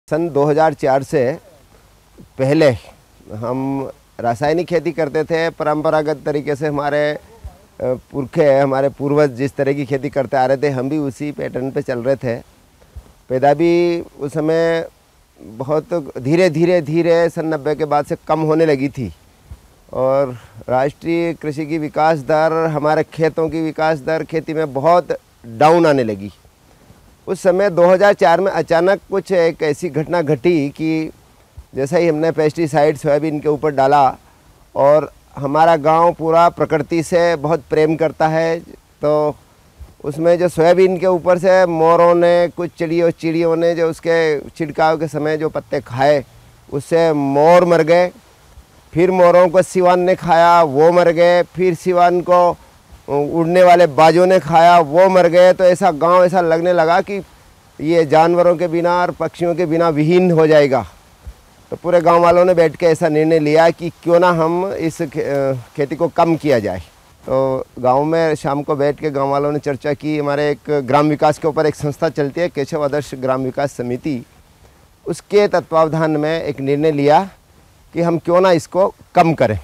सन 2004 से पहले हम रासायनिक खेती करते थे। परंपरागत तरीके से हमारे हमारे पूर्वज जिस तरह की खेती करते आ रहे थे, हम भी उसी पैटर्न पे चल रहे थे। पैदावारी उस समय बहुत धीरे सन 90 के बाद से कम होने लगी थी और राष्ट्रीय कृषि की विकास दर, हमारे खेतों की विकास दर खेती में बहुत डाउन आने लगी। उस समय 2004 में अचानक कुछ एक ऐसी घटना घटी कि जैसा ही हमने पेस्टिसाइड सोयाबीन के ऊपर डाला और हमारा गांव पूरा प्रकृति से बहुत प्रेम करता है, तो उसमें जो सोयाबीन के ऊपर से मोरों ने, कुछ चिड़ियों ने जो उसके छिड़काव के समय जो पत्ते खाए, उससे मोर मर गए। फिर मोरों को सिवान ने खाया, वो मर गए। फिर सिवान को उड़ने वाले बाजों ने खाया, वो मर गए। तो ऐसा गांव ऐसा लगने लगा कि ये जानवरों के बिना और पक्षियों के बिना विहीन हो जाएगा। तो पूरे गांव वालों ने बैठ के ऐसा निर्णय लिया कि क्यों ना हम इस खेती को कम किया जाए। तो गांव में शाम को बैठ के गांव वालों ने चर्चा की। हमारे एक ग्राम विकास के ऊपर एक संस्था चलती है, केशव आदर्श ग्राम विकास समिति, उसके तत्वावधान में एक निर्णय लिया कि हम क्यों ना इसको कम करें।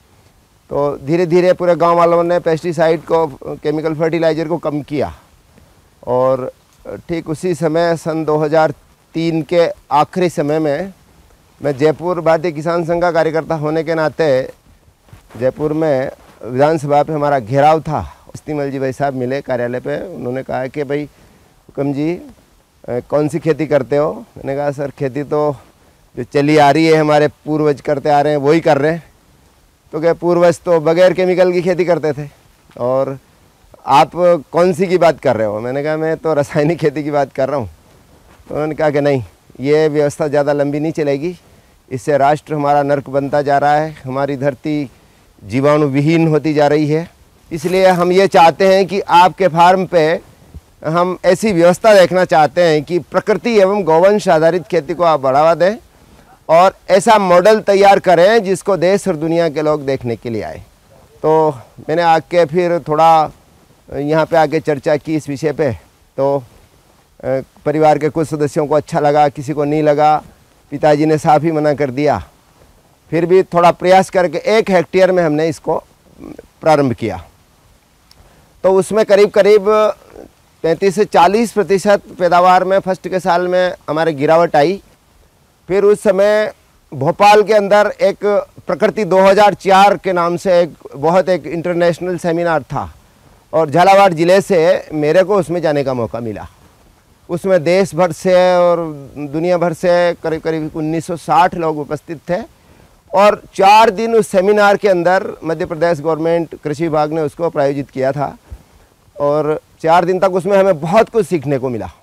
तो धीरे धीरे पूरे गांव वालों ने पेस्टिसाइड को, केमिकल फर्टिलाइज़र को कम किया। और ठीक उसी समय सन 2003 के आखिरी समय में मैं जयपुर भारतीय किसान संघ का कार्यकर्ता होने के नाते जयपुर में विधानसभा पे हमारा घेराव था। इस्तीमल जी भाई साहब मिले कार्यालय पे। उन्होंने कहा कि भाई हुक्म जी कौन सी खेती करते हो? मैंने कहा सर खेती तो जो चली आ रही है, हमारे पूर्वज करते आ रहे हैं वही कर रहे हैं। तो क्या पूर्वज तो बगैर केमिकल की खेती करते थे और आप कौन सी की बात कर रहे हो? मैंने कहा मैं तो रासायनिक खेती की बात कर रहा हूँ। तो उन्होंने कहा कि नहीं, ये व्यवस्था ज़्यादा लंबी नहीं चलेगी, इससे राष्ट्र हमारा नर्क बनता जा रहा है, हमारी धरती जीवाणु विहीन होती जा रही है। इसलिए हम ये चाहते हैं कि आपके फार्म पे हम ऐसी व्यवस्था देखना चाहते हैं कि प्रकृति एवं गौवंश आधारित खेती को आप बढ़ावा दें और ऐसा मॉडल तैयार करें जिसको देश और दुनिया के लोग देखने के लिए आए। तो मैंने आके फिर थोड़ा यहाँ पे आके चर्चा की इस विषय पे। तो परिवार के कुछ सदस्यों को अच्छा लगा, किसी को नहीं लगा। पिताजी ने साफ ही मना कर दिया। फिर भी थोड़ा प्रयास करके 1 हेक्टेयर में हमने इसको प्रारंभ किया। तो उसमें करीब 35 से 40% पैदावार में फर्स्ट के साल में हमारे गिरावट आई। फिर उस समय भोपाल के अंदर एक प्रकृति 2004 के नाम से एक इंटरनेशनल सेमिनार था और झालावाड़ ज़िले से मेरे को उसमें जाने का मौका मिला। उसमें देश भर से और दुनिया भर से करीब 1960 लोग उपस्थित थे और 4 दिन उस सेमिनार के अंदर मध्य प्रदेश गवर्नमेंट कृषि विभाग ने उसको प्रायोजित किया था और 4 दिन तक उसमें हमें बहुत कुछ सीखने को मिला।